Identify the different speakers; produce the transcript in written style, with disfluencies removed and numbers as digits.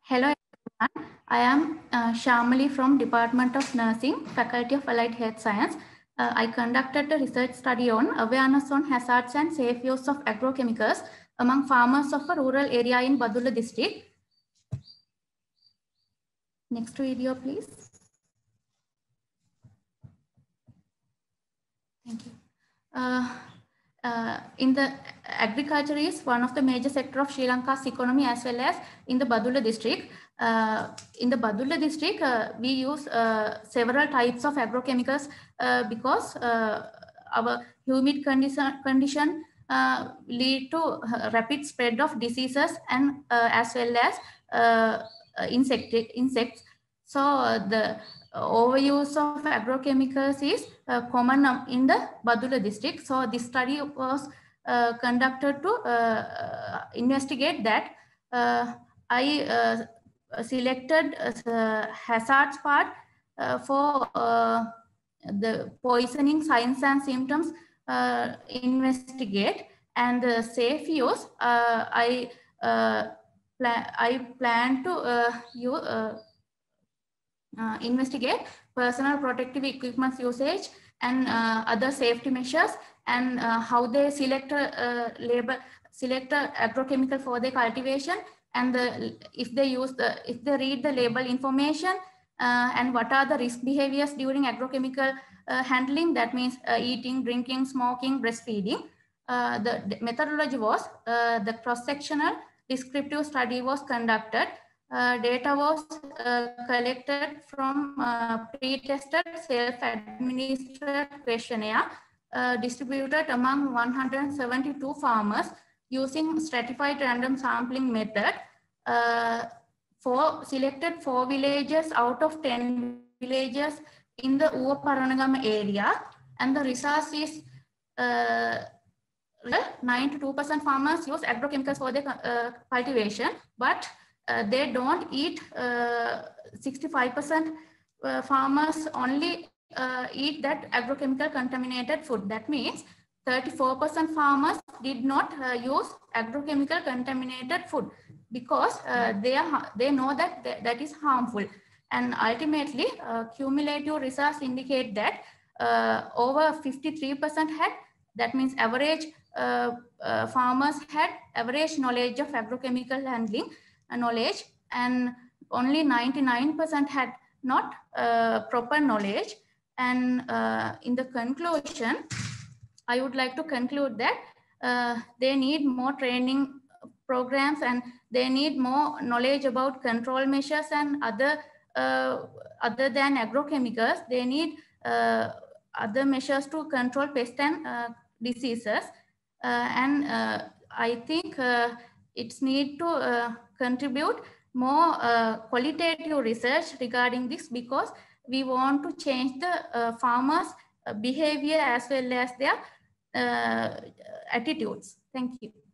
Speaker 1: Hello everyone, I am Shamali from Department of Nursing, Faculty of Allied Health Science. I conducted a research study on awareness on hazards and safe use of agrochemicals among farmers of a rural area in Badulla district. Next video, please. Thank you. In the agriculture is one of the major sector of Sri Lanka's economy as well as in the Badulla district. In the Badulla district, we use several types of agrochemicals because our humid condition lead to rapid spread of diseases and as well as insects. So the overuse of agrochemicals is common in the Badulla district. So this study was conducted to investigate that. I selected hazards part for the poisoning signs and symptoms investigate, and the safe use I plan to investigate personal protective equipment usage and other safety measures, and how they select select a agrochemical for their cultivation, and if they read the label information, and what are the risk behaviors during agrochemical handling. That means eating, drinking, smoking, breastfeeding. The methodology was the cross-sectional descriptive study was conducted. Data was collected from pre-tested self-administered questionnaire distributed among 172 farmers using stratified random sampling method. Selected 4 villages out of 10 villages in the Uva Paranagama area, and the results is 92% farmers use agrochemicals for their cultivation, but they don't eat. 65% farmers only eat that agrochemical contaminated food. That means 34% farmers did not use agrochemical contaminated food because they know that that is harmful. And ultimately, cumulative results indicate that over 53% had, that means average farmers had average knowledge of agrochemical handling knowledge, and only 99% had not proper knowledge. And in the conclusion, I would like to conclude that they need more training programs, and they need more knowledge about control measures and other than agrochemicals. They need other measures to control pests and diseases. And I think it's need to contribute more qualitative research regarding this, because we want to change the farmers' behavior as well as their attitudes. Thank you.